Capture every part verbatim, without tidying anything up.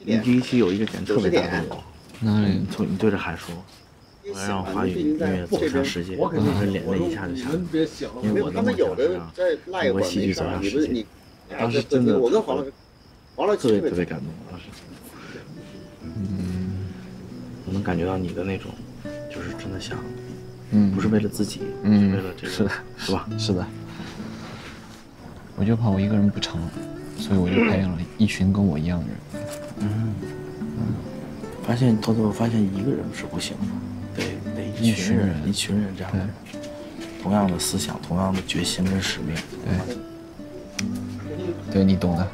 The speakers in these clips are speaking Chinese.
你第一期有一个点特别打动我， 哪里？ 从你对着海说，我要让华语音乐走向世界，我当时眼泪一下就下来了，因为我的梦想是让中国戏剧走向世界。当时真的特别特别感动，当时。嗯，我能感觉到你的那种，就是真的想，嗯，不是为了自己，嗯，是为了这个， 是的， 是吧？ 是的。我就怕我一个人不成，所以我就培养了一群跟我一样的人。 嗯嗯，发现偷偷发现一个人是不行的，得得一群人，一群人这样的人，同样的思想，同样的决心跟使命。 对，对你懂的。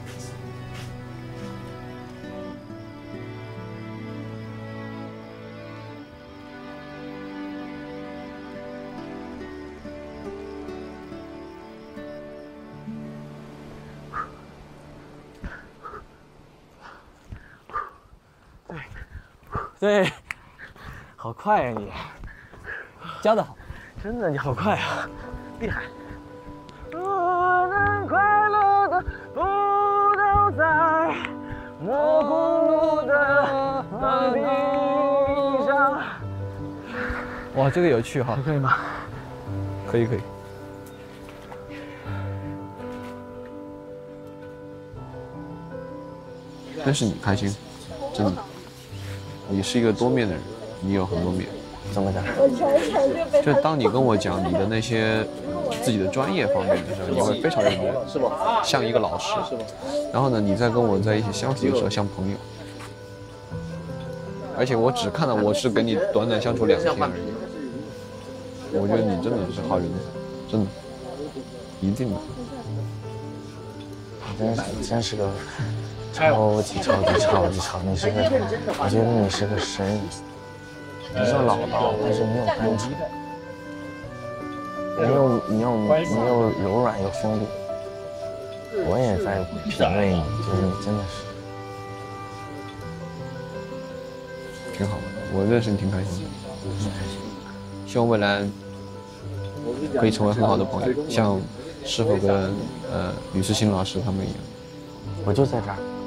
对，好快呀、啊、你， 教得好， 真的你好快啊，厉害。我能快乐的不都在蘑菇的土地上。 哇，这个有趣哈， 可以吗？ 可以可以。 但是你开心，真的。你是一个多面的人，你有很多面。 怎么讲？ 就当你跟我讲你的那些自己的专业方面的时候，你会非常认真， 是吧？ 像一个老师。然后呢，你在跟我在一起相处的时候像朋友。而且我只看到我是跟你短短相处两天而已。我觉得你真的是好人才，真的，一定的。 你真是，真是个。超级超级超级超！你是个，我觉得你是个神人。你有老道，但是你有单纯，你又你又你又柔软又锋利。我也在品味你，就是你真的是挺好的。我认识你挺开心的， 挺开心。 希望未来可以成为很好的朋友，像师傅跟呃吕思欣老师他们一样。 我就在这儿。